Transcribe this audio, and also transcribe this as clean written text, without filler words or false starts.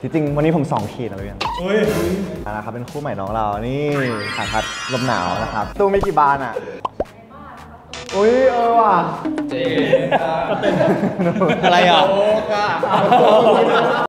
จริงๆวันนี้ผม2 ขีดนะพี่เบียนนะครับเป็นคู่ใหม่น้องเรานี่ขาพัดลมหนาวนะครับตู้มีกี่บานอ่ะอุ้ยว่ะอะไรอ่ะ